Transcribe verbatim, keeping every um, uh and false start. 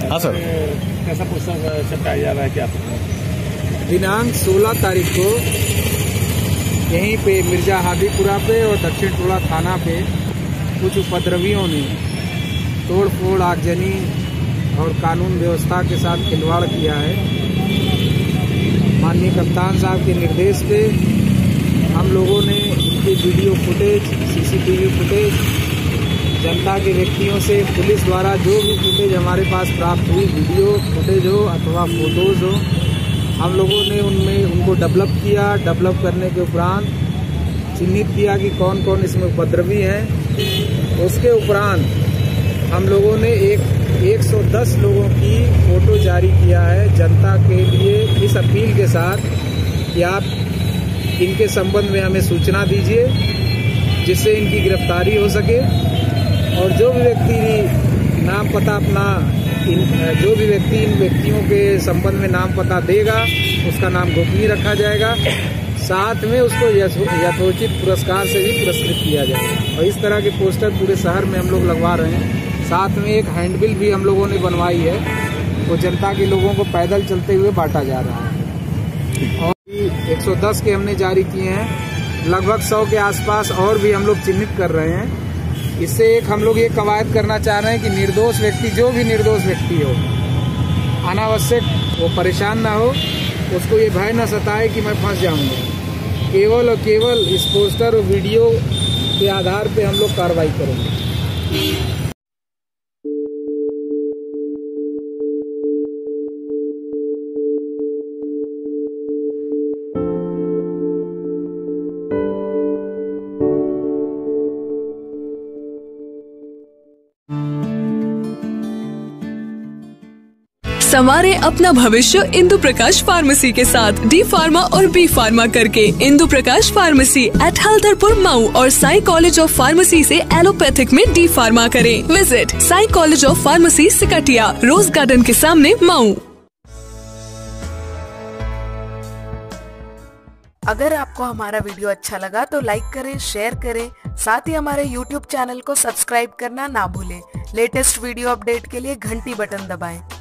हाँ सर, कैसा पोस्टर चिपकाया जा रहा है क्या? दिनांक सोलह तारीख को यहीं पे मिर्जा हादीपुरा पे और दक्षिण टोला थाना पे कुछ उपद्रवियों ने तोड़ फोड़ आगजनी और कानून व्यवस्था के साथ खिलवाड़ किया है। माननीय कप्तान साहब के निर्देश पे हम लोगों ने इनके वीडियो फुटेज, सीसीटीवी फुटेज, जनता के व्यक्तियों से पुलिस द्वारा जो भी फुटेज हमारे पास प्राप्त हुई, वीडियो फुटेज हो अथवा फोटोज हो, हम लोगों ने उनमें उनको डेवलप किया। डेवलप करने के उपरांत चिन्हित किया कि कौन कौन इसमें उपद्रवी हैं। उसके उपरांत हम लोगों ने एक एक सौ दस लोगों की फोटो जारी किया है जनता के लिए, इस अपील के साथ कि आप इनके संबंध में हमें सूचना दीजिए जिससे इनकी गिरफ्तारी हो सके। और जो भी व्यक्ति नाम पता अपना इन जो भी व्यक्ति इन व्यक्तियों के संबंध में नाम पता देगा उसका नाम गोपनीय रखा जाएगा। साथ में उसको यथोचित पुरस्कार से भी पुरस्कृत किया जाएगा। और इस तरह के पोस्टर पूरे शहर में हम लोग लगवा रहे हैं। साथ में एक हैंडबिल भी हम लोगों ने बनवाई है, वो जनता के लोगों को पैदल चलते हुए बांटा जा रहा है। और एक सौ दस के हमने जारी किए हैं, लगभग सौ के आसपास और भी हम लोग चिन्हित कर रहे हैं। इससे एक हम लोग ये कवायद करना चाह रहे हैं कि निर्दोष व्यक्ति, जो भी निर्दोष व्यक्ति हो, अनावश्यक वो परेशान ना हो, उसको ये भय न सताए कि मैं फंस जाऊंगा। केवल और केवल इस पोस्टर और वीडियो के आधार पे हम लोग कार्रवाई करेंगे। संवारे अपना भविष्य इंदु प्रकाश फार्मेसी के साथ। डी फार्मा और बी फार्मा करके इंदु प्रकाश फार्मेसी एट हल्दरपुर मऊ और साई कॉलेज ऑफ फार्मेसी से एलोपैथिक में डी फार्मा करें। Visit Sai college of pharmacy Siktiya, rose garden के सामने, मऊ। अगर आपको हमारा वीडियो अच्छा लगा तो लाइक करें, शेयर करें, साथ ही हमारे यूट्यूब चैनल को सब्सक्राइब करना ना भूलें। लेटेस्ट वीडियो अपडेट के लिए घंटी बटन दबाएं।